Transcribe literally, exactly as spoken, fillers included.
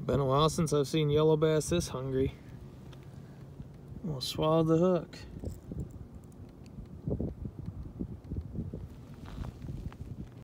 Been a while since I've seen yellow bass this hungry. We'll swallow the hook.